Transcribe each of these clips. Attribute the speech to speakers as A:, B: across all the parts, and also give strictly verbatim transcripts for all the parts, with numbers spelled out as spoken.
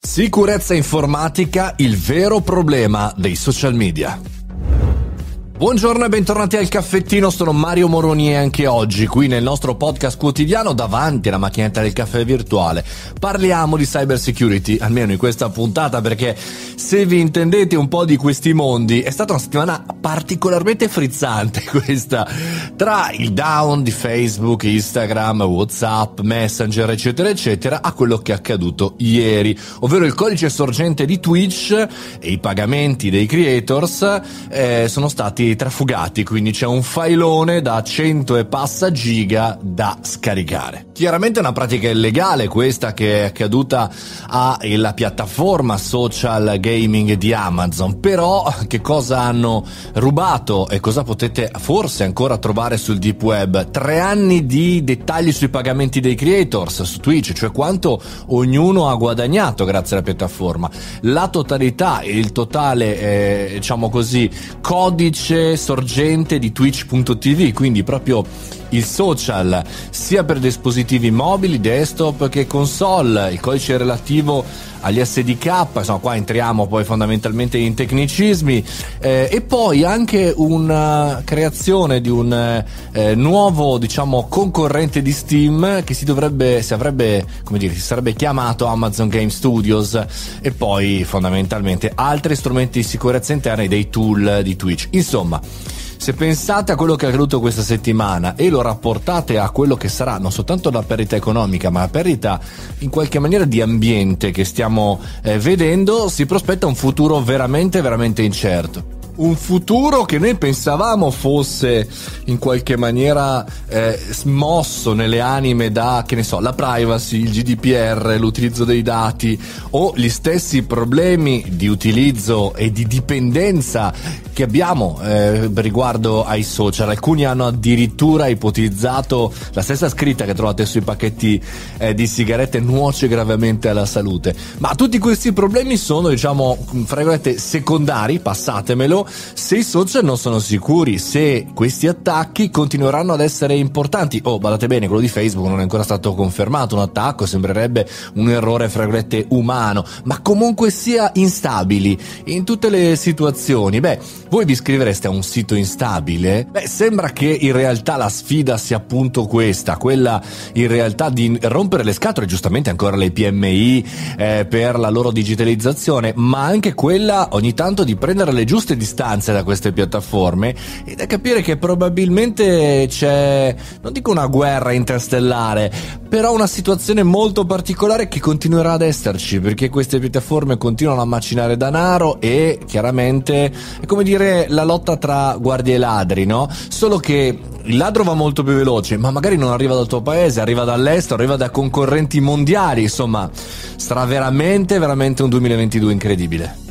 A: Sicurezza informatica, il vero problema dei social media. Buongiorno e bentornati al caffettino, sono Mario Moroni e anche oggi qui nel nostro podcast quotidiano davanti alla macchinetta del caffè virtuale parliamo di cyber security, almeno in questa puntata, perché se vi intendete un po' di questi mondi è stata una settimana particolarmente frizzante questa, tra il down di Facebook, Instagram, WhatsApp, Messenger eccetera eccetera a quello che è accaduto ieri, ovvero il codice sorgente di Twitch e i pagamenti dei creators eh, sono stati trafugati, quindi c'è un filone da cento e passa giga da scaricare. Chiaramente è una pratica illegale questa che è accaduta alla piattaforma social gaming di Amazon, però che cosa hanno rubato e cosa potete forse ancora trovare sul deep web? Tre anni di dettagli sui pagamenti dei creators su Twitch, cioè quanto ognuno ha guadagnato grazie alla piattaforma, la totalità e il totale eh, diciamo così codice sorgente di twitch punto tv, quindi proprio il social sia per dispositivi mobili, desktop che console, il codice relativo agli S D K, insomma qua entriamo poi fondamentalmente in tecnicismi, eh, e poi anche una creazione di un eh, nuovo diciamo concorrente di Steam che si dovrebbe, si avrebbe, come dire, si sarebbe chiamato Amazon Game Studios, e poi fondamentalmente altri strumenti di sicurezza interna e dei tool di Twitch. Insomma, se pensate a quello che è accaduto questa settimana e lo rapportate a quello che sarà non soltanto la perdita economica ma la perdita in qualche maniera di ambiente che stiamo eh, vedendo, si prospetta un futuro veramente veramente incerto. Un futuro che noi pensavamo fosse in qualche maniera eh, smosso nelle anime da, che ne so, la privacy, il G D P R, l'utilizzo dei dati o gli stessi problemi di utilizzo e di dipendenza che abbiamo eh, riguardo ai social. Alcuni hanno addirittura ipotizzato la stessa scritta che trovate sui pacchetti eh, di sigarette nuoce gravemente alla salute. Ma tutti questi problemi sono, diciamo, fra virgolette secondari, passatemelo, se i social non sono sicuri, se questi attacchi continueranno ad essere importanti. Oh, badate bene, quello di Facebook non è ancora stato confermato un attacco, sembrerebbe un errore fra virgolette umano, ma comunque sia instabili in tutte le situazioni. Beh, voi vi iscrivereste a un sito instabile? Beh, sembra che in realtà la sfida sia appunto questa, quella in realtà di rompere le scatole, giustamente ancora le P M I eh, per la loro digitalizzazione, ma anche quella ogni tanto di prendere le giuste distanze da queste piattaforme e da capire che probabilmente c'è, non dico una guerra interstellare, però una situazione molto particolare che continuerà ad esserci, perché queste piattaforme continuano a macinare denaro e chiaramente è come dire la lotta tra guardie e ladri, no? Solo che il ladro va molto più veloce, ma magari non arriva dal tuo paese, arriva dall'estero, arriva da concorrenti mondiali, insomma sarà veramente veramente un duemilaventidue incredibile.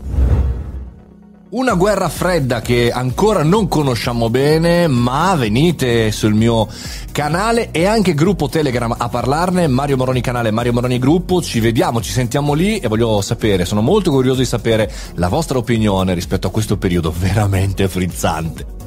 A: Una guerra fredda che ancora non conosciamo bene, ma venite sul mio canale e anche gruppo Telegram a parlarne, Mario Moroni canale, Mario Moroni gruppo, ci vediamo, ci sentiamo lì e voglio sapere, sono molto curioso di sapere la vostra opinione rispetto a questo periodo veramente frizzante.